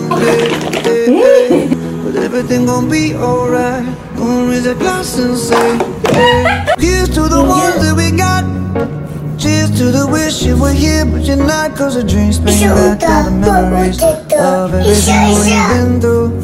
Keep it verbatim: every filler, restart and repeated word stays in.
hey, hey, hey. But everything gon' be alright. Gonna raise a glass and say, hey. Here's to the ones that we got. Cheers to the wish you were here but you're not. Cause the dreams bring back all the memories of everything we've been through.